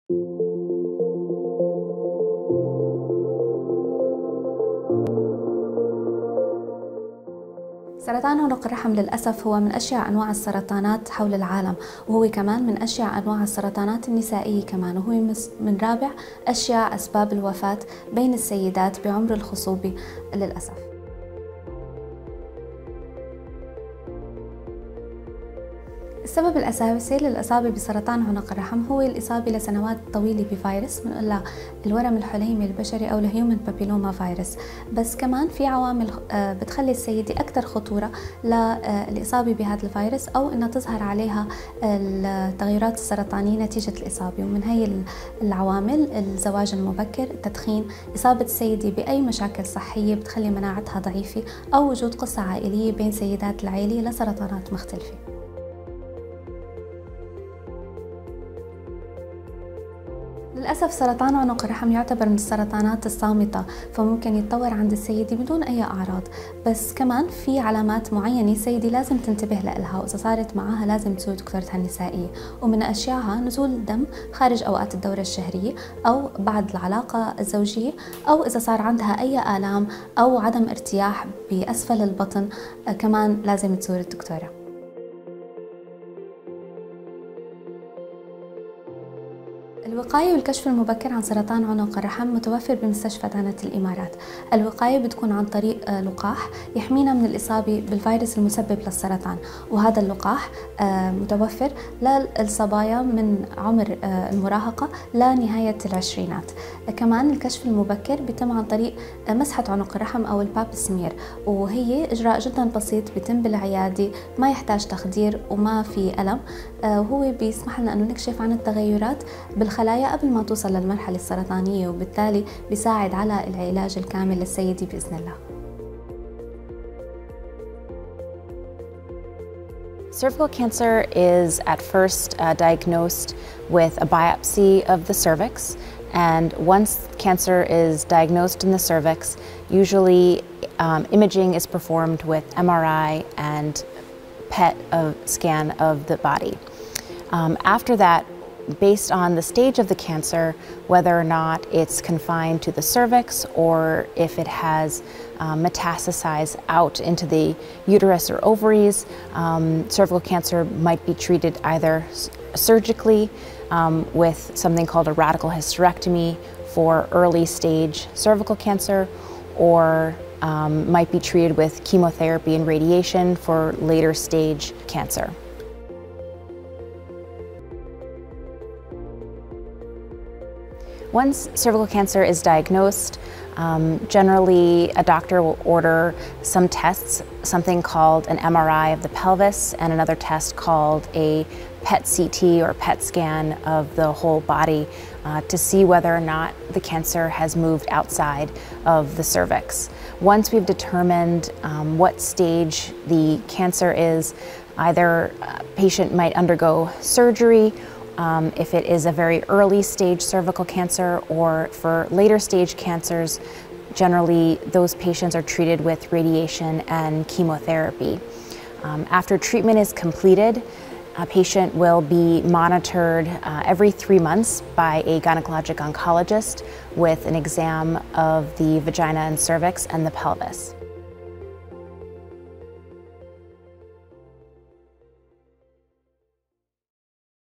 سرطان عنق الرحم للأسف هو من أشيع أنواع السرطانات حول العالم، وهو كمان من أشيع أنواع السرطانات النسائية كمان، وهو من رابع أشيع أسباب الوفاة بين السيدات بعمر الخصوبة للأسف. السبب الأساسي للإصابة بسرطان عنق الرحم هو الإصابة لسنوات طويلة بفيروس بنقول الورم الحليمي البشري أو الهيومن بابيلوما فيروس، بس كمان في عوامل بتخلي السيدة أكثر خطورة للإصابة بهذا الفيروس أو إنها تظهر عليها التغيرات السرطانية نتيجة الإصابة، ومن هي العوامل الزواج المبكر، التدخين، إصابة السيدة بأي مشاكل صحية بتخلي مناعتها ضعيفة، أو وجود قصة عائلية بين سيدات العيلة لسرطانات مختلفة. للأسف سرطان عنق الرحم يعتبر من السرطانات الصامتة، فممكن يتطور عند السيدة بدون أي أعراض، بس كمان في علامات معينة السيدة لازم تنتبه لها، وإذا صارت معها لازم تزور دكتورتها النسائية، ومن أشياءها نزول دم خارج أوقات الدورة الشهرية أو بعد العلاقة الزوجية، أو إذا صار عندها أي آلام أو عدم ارتياح بأسفل البطن كمان لازم تزور الدكتورة. الوقاية والكشف المبكر عن سرطان عنق الرحم متوفر بمستشفى دانة الإمارات. الوقاية بتكون عن طريق لقاح يحمينا من الإصابة بالفيروس المسبب للسرطان، وهذا اللقاح متوفر للصبايا من عمر المراهقة لنهاية العشرينات. كمان الكشف المبكر بيتم عن طريق مسحة عنق الرحم أو الباب سمير، وهي إجراء جدا بسيط بيتم بالعيادة، ما يحتاج تخدير وما في ألم، وهو بيسمح لنا أنه نكشف عن التغيرات بالخلايا قبل ما توصل للمرحلة السرطانية، وبالتالي بيساعد على العلاج الكامل للسيدة بإذن الله. Cervical cancer is at first diagnosed with a biopsy of the cervix, and once cancer is diagnosed in the cervix, usually imaging is performed with MRI and PET scan of the body. After that, based on the stage of the cancer, whether or not it's confined to the cervix or if it has metastasized out into the uterus or ovaries, cervical cancer might be treated either surgically with something called a radical hysterectomy for early stage cervical cancer, or might be treated with chemotherapy and radiation for later stage cancer. Once cervical cancer is diagnosed, generally a doctor will order some tests, something called an MRI of the pelvis and another test called a PET-CT or PET scan of the whole body to see whether or not the cancer has moved outside of the cervix. Once we've determined what stage the cancer is, either a patient might undergo surgery if it is a very early stage cervical cancer, or for later stage cancers, generally those patients are treated with radiation and chemotherapy. After treatment is completed, a patient will be monitored every 3 months by a gynecologic oncologist with an exam of the vagina and cervix and the pelvis.